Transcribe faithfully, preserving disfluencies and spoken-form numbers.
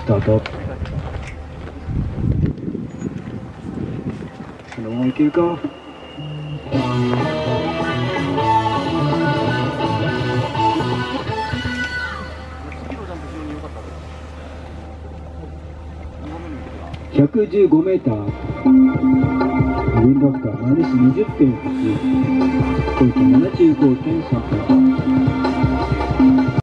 タート。このままいけるか。ひゃくじゅうごメーター、ウィンドファクターマイナスにじゅってんいち、ポイント ななじゅうごてんさん ポイント。